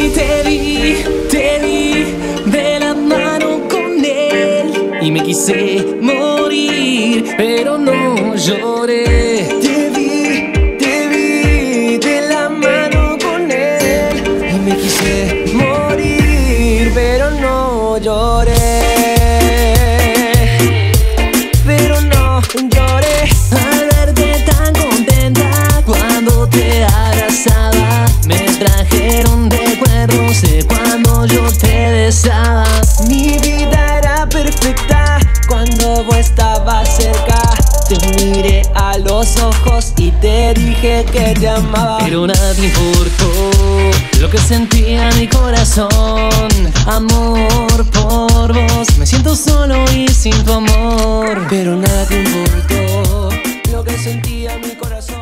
Te vi de la mano con él y me quise morir, pero no lloré. Te vi de la mano con él y me quise morir, pero no lloré. Pero no lloré Al verte tan contenta cuando te abrazaba, me trajeron recuerdos de cuando yo te besaba. Mi vida era perfecta cuando vos estabas cerca. Te miré a los ojos y te dije que te amaba. Pero nada te importó lo que sentía mi corazón. Amor por vos, me siento solo y sin tu amor. Pero nada te importó lo que sentía mi corazón.